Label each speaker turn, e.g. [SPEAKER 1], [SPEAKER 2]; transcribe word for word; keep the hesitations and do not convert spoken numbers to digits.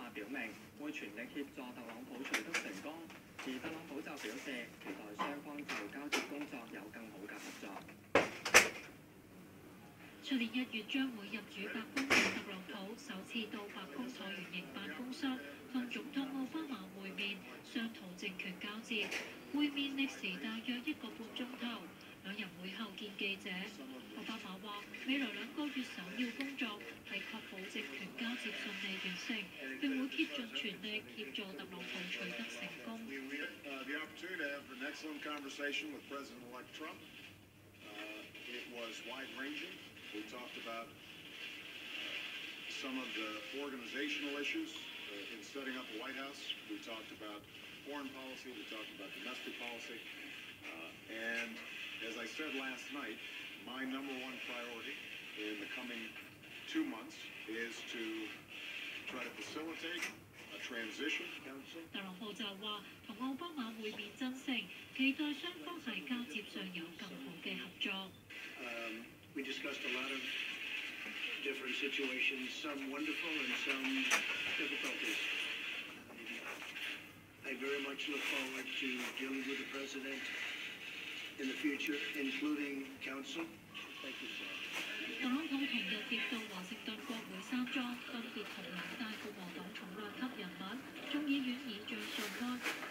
[SPEAKER 1] 話表明會全力協助特朗普取得成功，而特朗普就表示期待雙方就交接工作有更好嘅合作。
[SPEAKER 2] 出年一月將會入主白宮嘅特朗普首次到白宮橢圓形辦公室同總統奧巴馬會面，商討政權交接。會面歷時大約一個半鐘頭，兩人會後見記者。奧巴馬話：未來兩個月首要工作係確保政權交接順利完成，並會竭盡全力協助特朗普取得成功。
[SPEAKER 3] We talked about uh, some of the organizational issues uh, in setting up the White House. We talked about foreign policy. We talked about domestic policy. Uh, and as I said last night, my number one priority in the coming two months is to try to facilitate a transition.
[SPEAKER 2] 特朗普就話同奧巴馬會面真誠，期待雙方喺交接上有更好嘅合作。
[SPEAKER 4] Um, We discussed a lot of different situations, some wonderful and some difficulties. I very much look forward to dealing with the President in the future, including counsel. Thank you, sir.
[SPEAKER 2] 特朗普同日亦到華盛頓國會山莊，分別同兩大共和黨重量級人物、眾議院議長遜開